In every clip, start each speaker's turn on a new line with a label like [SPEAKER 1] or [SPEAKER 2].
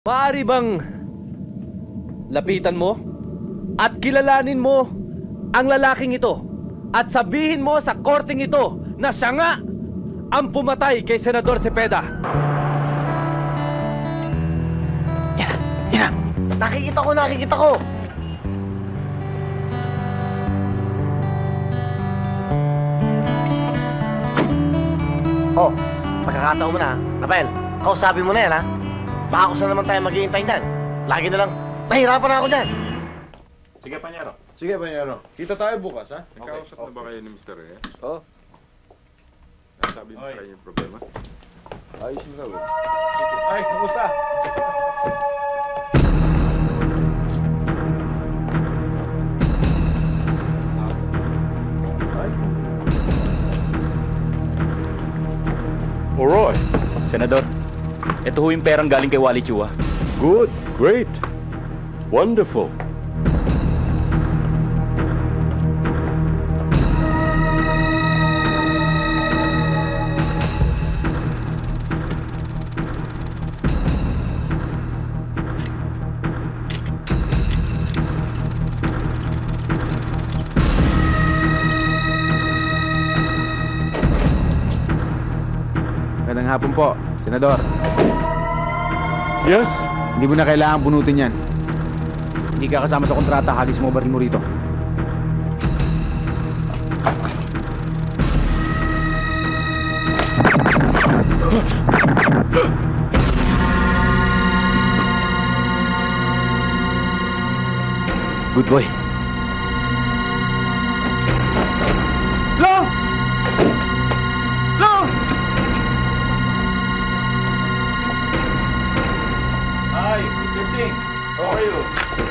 [SPEAKER 1] Maaari bang lapitan mo at kilalanin mo ang lalaking ito at sabihin mo sa korteng ito na siya nga ang pumatay kay Senador Cepeda?
[SPEAKER 2] Yan. Nakikita ko. Oh, pagkakataon mo na, Rafael. Kausapin mo na yan, ha? Baka kung saan naman tayo mag-iintay dyan. Lagi na lang, nahihirapan na ako dyan.
[SPEAKER 3] Sige, Panyero. Kita tayo bukas, ha?
[SPEAKER 4] Nagkausap na ba kayo ni Mr. Reyes?
[SPEAKER 1] Oh,
[SPEAKER 4] Nasabi mo sa kanya yung problema?
[SPEAKER 3] Ayos mo sabi. Ay, kamusta?
[SPEAKER 5] Oroy, Senador, ito ho yung perang galing kay Wally Chua.
[SPEAKER 3] Good, great, wonderful.
[SPEAKER 6] Magandang hapon po, Senador.
[SPEAKER 3] Yes?
[SPEAKER 6] Hindi mo na kailangan bunutin yan. Hindi ka kasama sa kontrata, halis mo baril mo rito.
[SPEAKER 5] Good boy.
[SPEAKER 6] Long! Long!
[SPEAKER 1] hi, Mr. Singh. How are you?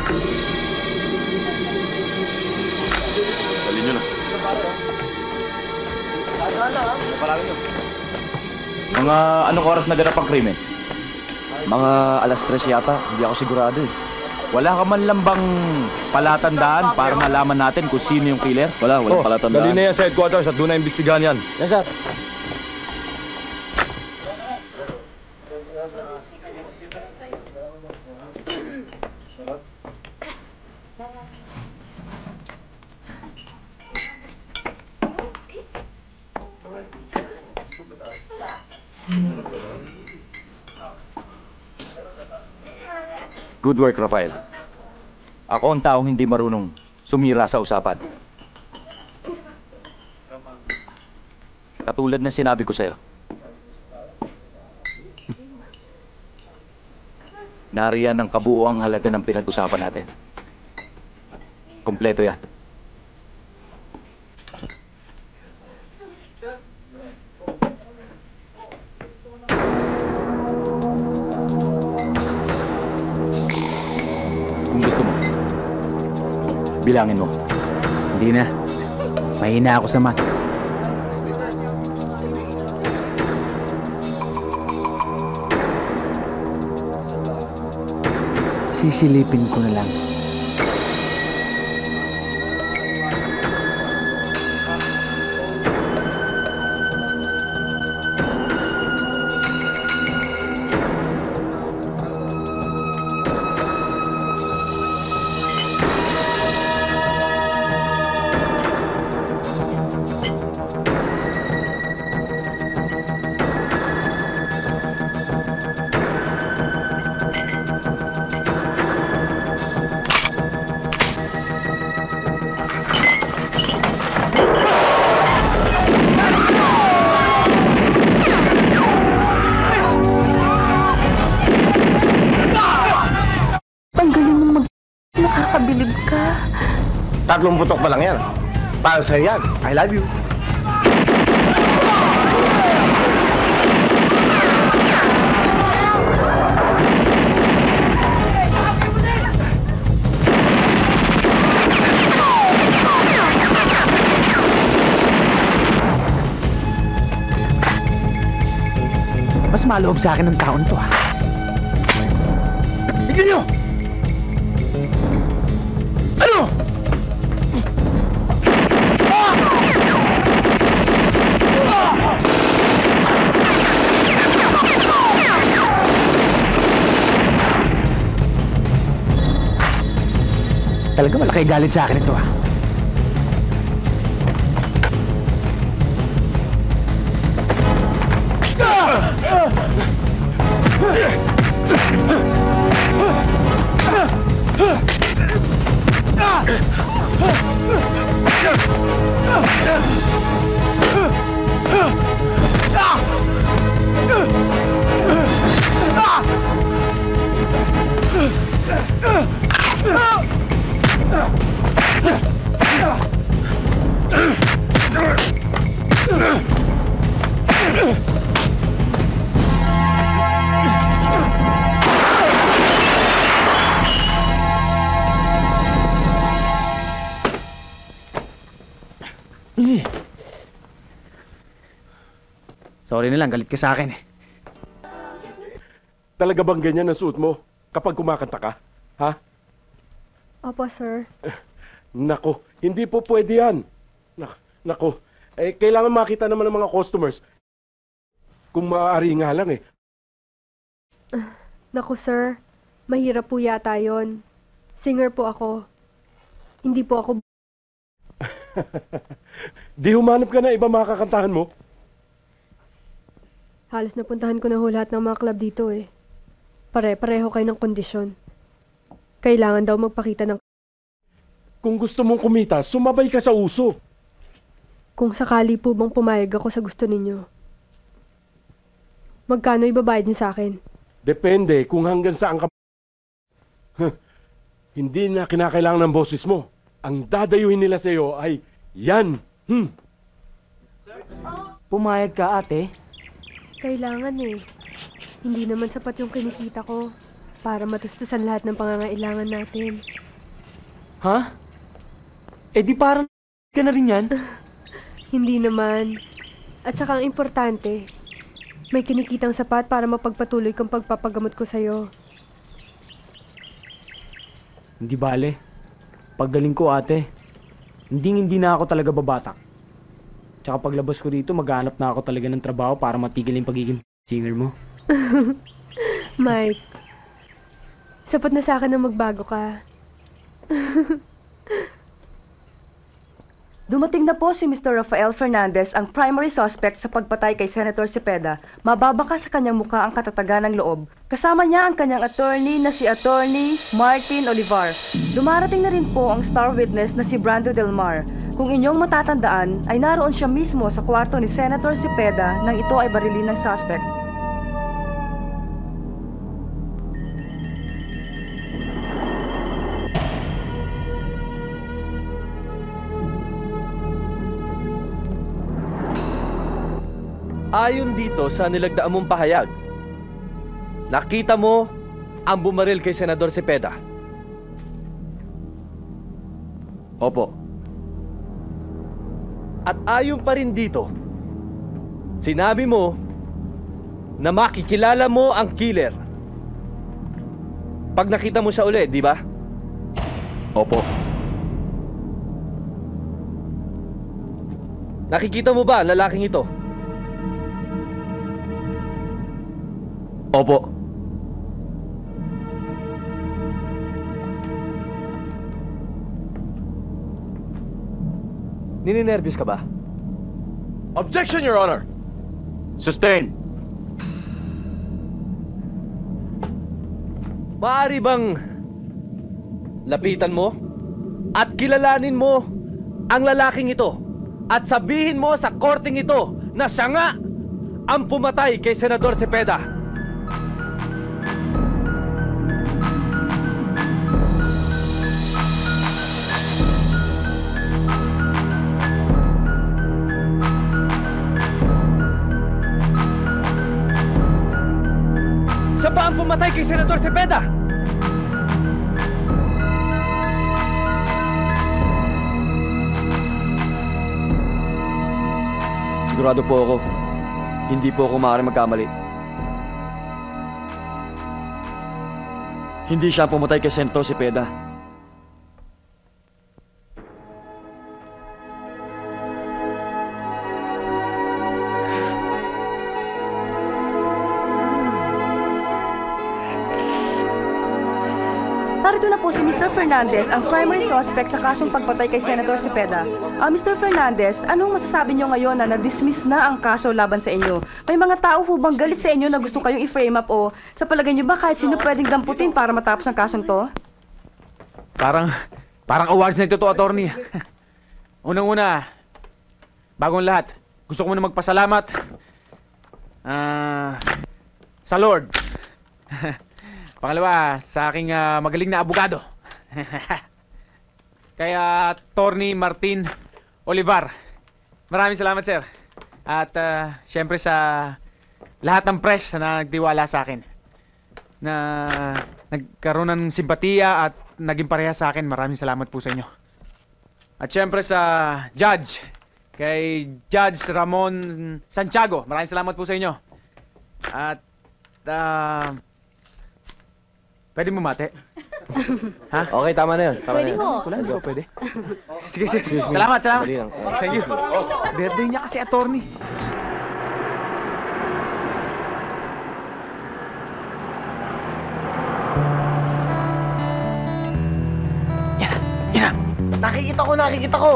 [SPEAKER 4] Dali nyo na.
[SPEAKER 5] Mga anong oras naganap ang krimen?
[SPEAKER 7] Mga alas 3 yata, hindi ako sigurado eh.
[SPEAKER 5] Wala ka man lang bang palatandaan para malaman natin kung sino yung killer?
[SPEAKER 7] Walang palatandaan.
[SPEAKER 3] Dali na yan sa headquarters at doon na imbestigahan yan.
[SPEAKER 7] Yes, sir.
[SPEAKER 5] Good work, Rafael. Ako ang taong hindi marunong sumira sa usapan. Katulad ng sinabi ko sa'yo. Nariyan ang kabuuang halaga ng pinag-usapan natin. Kompleto yan. Kung gusto mo, bilangin mo.
[SPEAKER 6] Hindi na. Mahina ako sa math. Sisilipin ko na lang.
[SPEAKER 8] Nakakabilib ka.
[SPEAKER 2] 3 putok pa lang yan. Para sa'yo yan. I love you.
[SPEAKER 6] Mas maloob sa akin ng taon to, ha? Tignan nyo! Ano? Talaga malaki galit sa akin ito ah. Sorry na lang, galit ka sa akin eh.
[SPEAKER 3] Talaga bang ganyan ang suot mo kapag kumakanta ka? Ha?
[SPEAKER 8] Opo, sir.
[SPEAKER 3] Nako, hindi po pwede yan. Nako, kailangan makita naman ng mga customers. Kung maaari nga lang eh.
[SPEAKER 8] Naku, sir. Mahirap po yata yon. Singer po ako. Hindi po ako...
[SPEAKER 3] Di humanap ka na iba makakantahan mo?
[SPEAKER 8] Halos napuntahan ko na ho lahat ng mga club dito eh. Pare-pareho kayo ng kondisyon. Kailangan daw magpakita ng...
[SPEAKER 3] Kung gusto mong kumita, sumabay ka sa uso.
[SPEAKER 8] Kung sakali po bang pumayag ako sa gusto ninyo. Magkano ibabayad niyo sa akin?
[SPEAKER 3] Depende kung hanggang saan ka... Hindi na kinakailangan ng boses mo. Ang dadayuhin nila sa iyo ay yan.
[SPEAKER 6] Pumayag ka, ate?
[SPEAKER 8] Kailangan eh. Hindi naman sapat yung kinikita ko para matustusan lahat ng pangangailangan natin.
[SPEAKER 6] Ha? Eh di parang ka na rin yan?
[SPEAKER 8] Hindi naman. At saka ang importante, may kinikitang sapat para mapagpatuloy kong pagpapagamot ko sa'yo.
[SPEAKER 6] Hindi bale. Paggaling ko, ate. Hindi na ako talaga babatak. Tsaka paglabas ko dito, maghanap na ako talaga ng trabaho para matigil yung pagiging singer mo.
[SPEAKER 8] Mike, sapat na sa akin na magbago ka.
[SPEAKER 9] Dumating na po si Mr. Rafael Fernandez, ang primary suspect sa pagpatay kay Senator Cepeda. Mababaka sa kanyang mukha ang katatagan ng loob. Kasama niya ang kanyang attorney na si Attorney Martin Olivar. Dumarating na rin po ang star witness na si Brando Del Mar. Kung inyong matatandaan, ay naroon siya mismo sa kwarto ni Senator Cepeda nang ito ay barilin ng suspect.
[SPEAKER 1] Ayon dito sa nilagdaan mong pahayag, nakita mo ang bumaril kay Senador Cepeda.
[SPEAKER 7] Opo.
[SPEAKER 1] At ayon pa rin dito, sinabi mo na makikilala mo ang killer pag nakita mo siya uli, di ba?
[SPEAKER 7] Opo.
[SPEAKER 1] Nakikita mo ba ang lalaking ito?
[SPEAKER 7] Opo.
[SPEAKER 1] Nininervyos ka ba?
[SPEAKER 2] Objection, Your Honor!
[SPEAKER 7] Sustain!
[SPEAKER 1] Maaari bang lapitan mo at kilalanin mo ang lalaking ito at sabihin mo sa korteng ito na siya nga ang pumatay kay Senador Cepeda? Siya ba ang pumatay kay Senador Cepeda?
[SPEAKER 7] Sigurado po ako. Hindi po ako maaaring magkamali. Hindi siya ang pumatay kay Senator Cepeda.
[SPEAKER 9] narito na po si Mr. Fernandez, ang primary suspect sa kasong pagpatay kay Senator Cepeda. Mr. Fernandez, anong masasabi niyo ngayon na na-dismiss na ang kaso laban sa inyo? May mga tao po bang galit sa inyo na gusto kayong i-frame up o sa palagay niyo ba kahit sino pwedeng damputin para matapos ang kasong to?
[SPEAKER 6] Parang awards na ito to, attorney. Unang-una, bagong lahat, gusto ko muna magpasalamat sa Lord. Pangalawa, sa aking magaling na abogado. Kaya Attorney Martin Olivar. Maraming salamat, sir. At syempre sa lahat ng press na nagtiwala sa akin. Na nagkaroon ng simpatiya at naging pareha sa akin. Maraming salamat po sa inyo. At syempre sa Judge, kay Judge Ramon Santiago. Maraming salamat po sa inyo. At pwede mo mate? Ha?
[SPEAKER 1] Okay, tama na yun.
[SPEAKER 8] Pwede ho.
[SPEAKER 6] Wala, hindi ko pwede. Sige. Salamat.
[SPEAKER 1] Dali lang.
[SPEAKER 6] Thank you. Birthday niya kasi, attorney. Yan na.
[SPEAKER 2] Nakikita ko.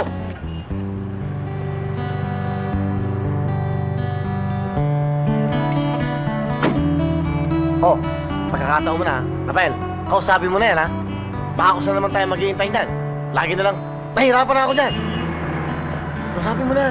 [SPEAKER 2] Oh, pagkakataon mo na, Rafael. Kausapin mo na yan, ha? Baka kung saan naman tayo mag-iintay na. Lagi na lang, nahihirapan na ako dyan. Kausapin mo na.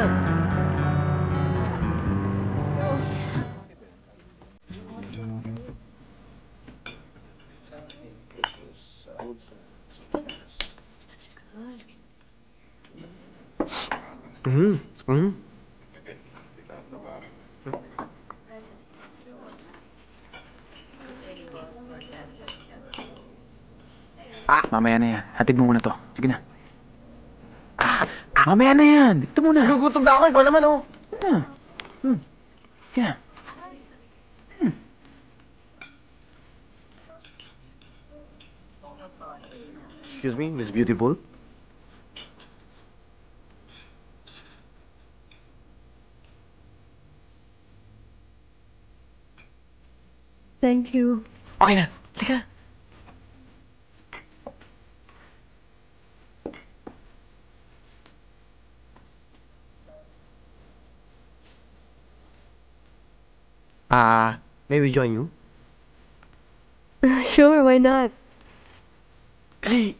[SPEAKER 6] Mamaya na yan. Hatid mo muna to. Sige na. Mamaya na yan. Dito muna.
[SPEAKER 2] Nagugutom na ako, ikaw naman, oh.
[SPEAKER 6] Sige na.
[SPEAKER 2] Excuse me, Miss Beautiful?
[SPEAKER 8] Thank you.
[SPEAKER 6] Okay na. Halika.
[SPEAKER 2] May we join you?
[SPEAKER 8] Sure, why not?
[SPEAKER 6] Hey.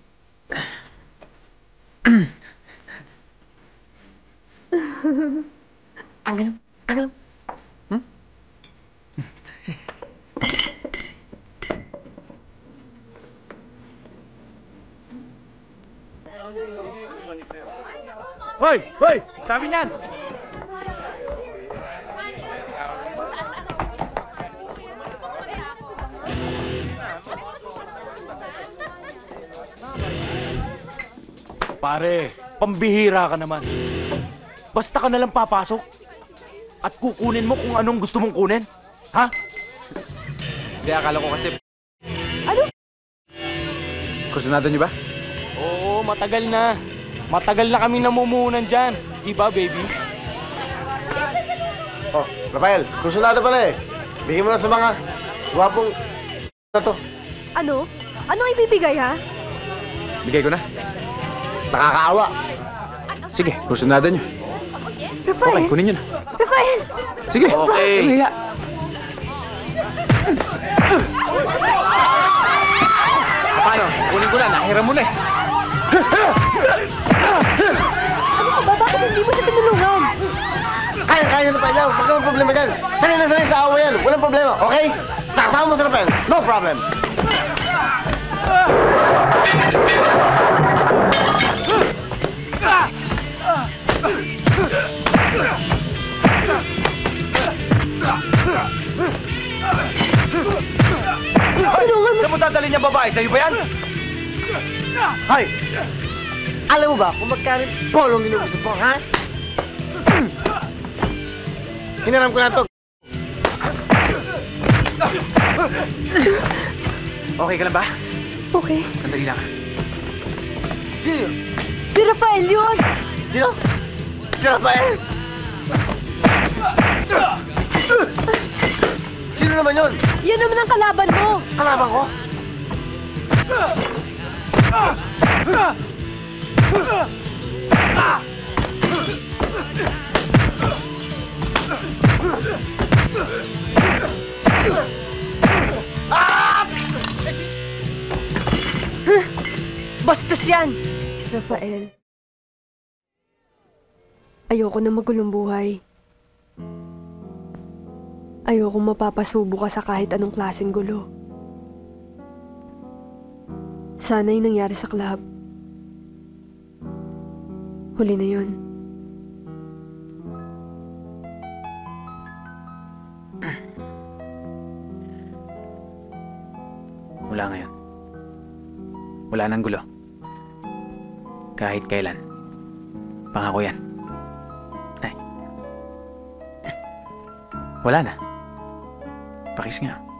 [SPEAKER 6] Hoy! Sabi niyan! Pare, pambihira ka naman. Basta ka nalang papasok at kukunin mo kung anong gusto mong kunin. Ha?
[SPEAKER 1] Hindi, akala ko kasi...
[SPEAKER 8] Ano?
[SPEAKER 1] Kursunado niyo ba?
[SPEAKER 6] Oo, matagal na. Matagal na kami namumuhunan dyan. Diba, baby?
[SPEAKER 2] Oh, Rafael, kursunado pala eh. Bigyan mo na sa mga gwapong na to.
[SPEAKER 8] Ano? Anong ibibigay, ha?
[SPEAKER 1] Bigay ko na.
[SPEAKER 2] Nakakaawa.
[SPEAKER 1] Sige, kursunado niyo.
[SPEAKER 8] Rafael!
[SPEAKER 1] Okay, kunin niyo na.
[SPEAKER 8] Rafael!
[SPEAKER 1] Sige. Okay. Paano? Kunin ko na. Nahiram mo na eh.
[SPEAKER 8] Ano ka ba? Bakit hindi mo siya tinulungan?
[SPEAKER 2] Kaya na Rafael. Huwag kang problema dyan. Sanay na sanay sa awa yan. Walang problema, okay? Sakasama mo sa Rafael. No problem.
[SPEAKER 6] Saan mo dadalhin niya babae? Sa'yo ba yan?
[SPEAKER 2] Hoy! Alam mo ba kung magkano polong inuusap mo, ha? Hinaram ko na to.
[SPEAKER 6] Okay ka lang ba?
[SPEAKER 8] Okay.
[SPEAKER 6] Sandali lang.
[SPEAKER 2] Sino?
[SPEAKER 8] Si Rafael yun!
[SPEAKER 2] Sino? Si Rafael? Sino naman yun?
[SPEAKER 8] Yan naman ang kalaban mo!
[SPEAKER 2] Kalaban ko?
[SPEAKER 8] Bastos yan! Rafael, ayoko na magulong buhay. Ayoko mapapasubo ka sa kahit anong klaseng gulo. Sana yung nangyari sa club. Huli na yun.
[SPEAKER 6] Mula ngayon. Wala nang gulo. Kahit kailan. Pangako yan. Ay. Wala na. Pakis nga.